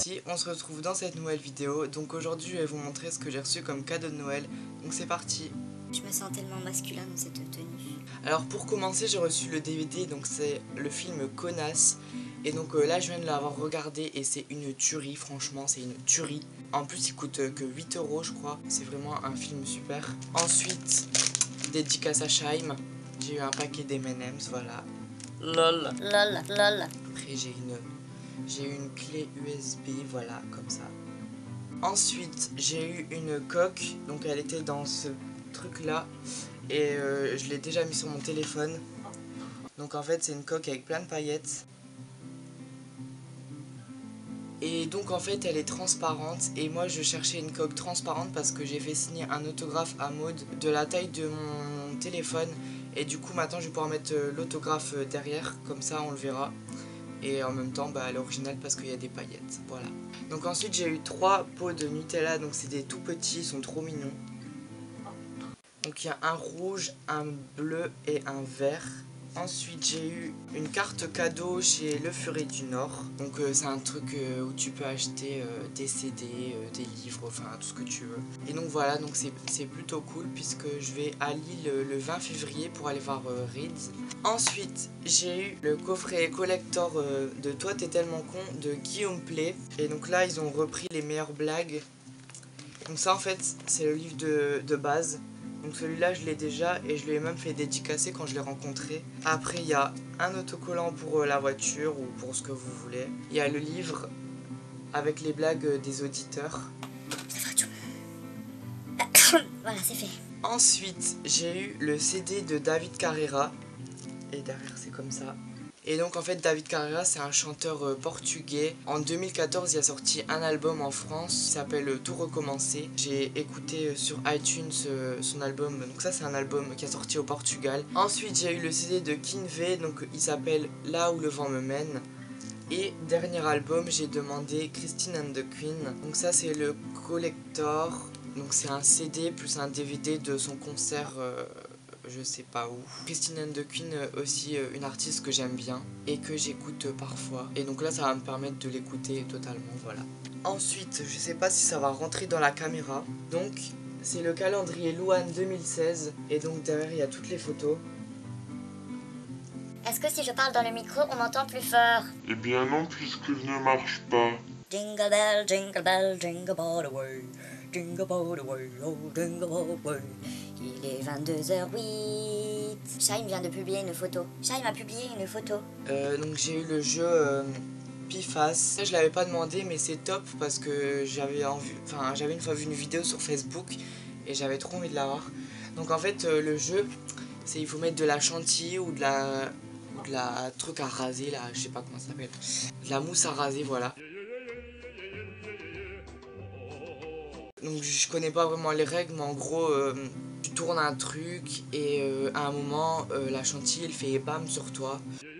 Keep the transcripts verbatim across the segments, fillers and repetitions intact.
Si, on se retrouve dans cette nouvelle vidéo. Donc aujourd'hui je vais vous montrer ce que j'ai reçu comme cadeau de Noël. Donc c'est parti. Je me sens tellement masculin dans cette tenue. Alors pour commencer j'ai reçu le D V D, donc c'est le film Connasse. Et donc euh, là je viens de l'avoir regardé et c'est une tuerie, franchement c'est une tuerie. En plus il coûte euh, que huit euros je crois, c'est vraiment un film super. Ensuite, dédicace à Shaim, j'ai eu un paquet d'M and M's, voilà. Lol. Lol, lol. Après j'ai une, j'ai eu une clé U S B, voilà, comme ça. Ensuite j'ai eu une coque, donc elle était dans ce truc là. Et euh, je l'ai déjà mis sur mon téléphone. Donc en fait c'est une coque avec plein de paillettes. Et donc en fait elle est transparente. Et moi je cherchais une coque transparente parce que j'ai fait signer un autographe à Maud de la taille de mon téléphone. Et du coup maintenant je vais pouvoir mettre l'autographe derrière, comme ça on le verra. Et en même temps bah, elle est originale parce qu'il y a des paillettes, voilà. Donc ensuite j'ai eu trois pots de Nutella, donc c'est des tout petits, ils sont trop mignons. Donc il y a un rouge, un bleu et un vert. Ensuite j'ai eu une carte cadeau chez Le Furet du Nord. Donc euh, c'est un truc euh, où tu peux acheter euh, des C D, euh, des livres, enfin tout ce que tu veux. Et donc voilà, donc c'est plutôt cool puisque je vais à Lille euh, le vingt février pour aller voir euh, Reeds. Ensuite j'ai eu le coffret collector euh, de Toi t'es tellement con de Guillaume Play. Et donc là ils ont repris les meilleures blagues. Donc ça en fait c'est le livre de, de base. Donc celui-là je l'ai déjà et je lui ai même fait dédicacer quand je l'ai rencontré. Après il y a un autocollant pour euh, la voiture ou pour ce que vous voulez. Il y a le livre avec les blagues euh, des auditeurs. Voilà, c'est fait. Ensuite j'ai eu le C D de David Carreira. Et derrière c'est comme ça. Et donc en fait David Carreira c'est un chanteur euh, portugais. En deux mille quatorze il a sorti un album en France qui s'appelle euh, Tout recommencer. J'ai écouté euh, sur iTunes euh, son album, donc ça c'est un album qui a sorti au Portugal. Ensuite j'ai eu le C D de Kinvey, donc il s'appelle Là où le vent me mène. Et dernier album j'ai demandé Christine and the Queen. Donc ça c'est le collector, donc c'est un C D plus un D V D de son concert euh, je sais pas où. Christine and the Queen aussi euh, une artiste que j'aime bien et que j'écoute euh, parfois. Et donc là ça va me permettre de l'écouter totalement, voilà. Ensuite je sais pas si ça va rentrer dans la caméra. Donc c'est le calendrier Louane deux mille seize. Et donc derrière il y a toutes les photos. Est-ce que si je parle dans le micro, on m'entend plus fort? Eh bien non, puisque je ne marche pas. Jingle bell, jingle bell, jingle all the way. Jingle all the way, oh jingle all the way. Il est vingt-deux heures huit. Shaim vient de publier une photo. Shaim a publié une photo. Euh, donc j'ai eu le jeu euh, Pifas. Je l'avais pas demandé mais c'est top parce que j'avais envie, enfin j'avais une fois vu une vidéo sur Facebook et j'avais trop envie de l'avoir. Donc en fait euh, le jeu c'est il faut mettre de la chantilly ou de la ou de la truc à raser là, je sais pas comment ça s'appelle. De la mousse à raser, voilà. Donc je connais pas vraiment les règles mais en gros euh, tu tournes un truc et euh, à un moment euh, la chantilly elle fait bam sur toi.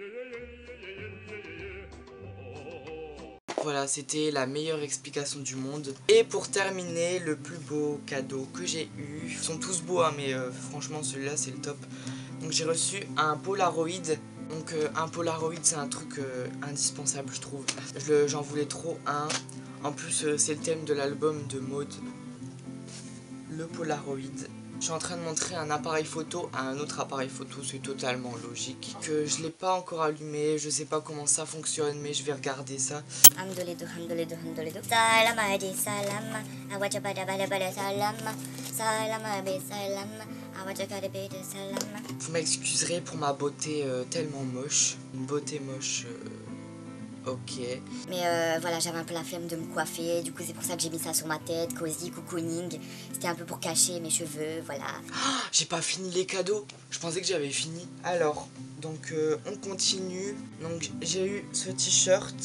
Voilà, c'était la meilleure explication du monde. Et pour terminer, le plus beau cadeau que j'ai eu. Ils sont tous beaux hein, mais euh, franchement celui-là c'est le top. Donc j'ai reçu un Polaroid. Donc euh, un Polaroid c'est un truc euh, indispensable je trouve. J'en voulais trop un. En plus euh, c'est le thème de l'album de Maud. Le Polaroid. Je suis en train de montrer un appareil photo à un autre appareil photo, c'est totalement logique. Que je l'ai pas encore allumé, je sais pas comment ça fonctionne, mais je vais regarder ça. Hamdoledo, hamdoledo, hamdoledo. Salam adi salam. Awachapata bala bala salam. Salam abi salam. Awachakada bete salam. Vous m'excuserez pour ma beauté euh, tellement moche. Une beauté moche. Euh... Ok. Mais euh, voilà, j'avais un peu la flemme de me coiffer. Du coup, c'est pour ça que j'ai mis ça sur ma tête. Cozy, cocooning. C'était un peu pour cacher mes cheveux, voilà. Oh, j'ai pas fini les cadeaux. Je pensais que j'avais fini. Alors, donc euh, on continue. Donc j'ai eu ce t-shirt.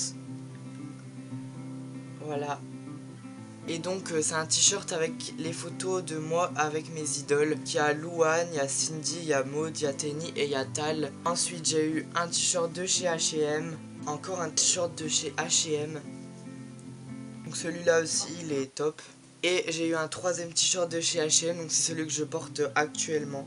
Voilà. Et donc euh, c'est un t-shirt avec les photos de moi avec mes idoles. Il y a Louane, il y a Cindy, il y a Maud, il y a Tenny et il y a Tal. Ensuite j'ai eu un t-shirt de chez H et M. Encore un t-shirt de chez H et M. Donc celui-là aussi il est top. Et j'ai eu un troisième t-shirt de chez H et M. Donc c'est celui que je porte actuellement.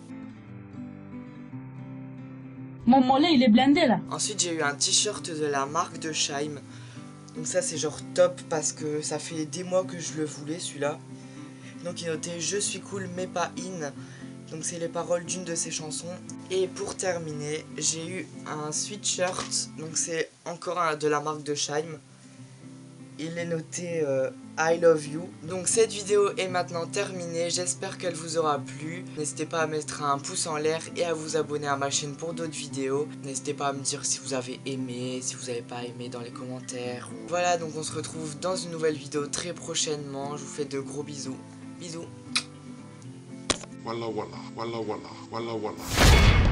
Mon mollet il est blindé là. Ensuite j'ai eu un t-shirt de la marque de Shaim. Donc ça c'est genre top parce que ça fait des mois que je le voulais celui-là. Donc il notait je suis cool mais pas in. Donc c'est les paroles d'une de ses chansons. Et pour terminer, j'ai eu un sweatshirt. Donc c'est encore un de la marque de Scheim. Il est noté euh, I love you. Donc cette vidéo est maintenant terminée. J'espère qu'elle vous aura plu. N'hésitez pas à mettre un pouce en l'air et à vous abonner à ma chaîne pour d'autres vidéos. N'hésitez pas à me dire si vous avez aimé, si vous n'avez pas aimé dans les commentaires. Voilà, donc on se retrouve dans une nouvelle vidéo très prochainement. Je vous fais de gros bisous. Bisous. Walla walla, walla walla, walla walla.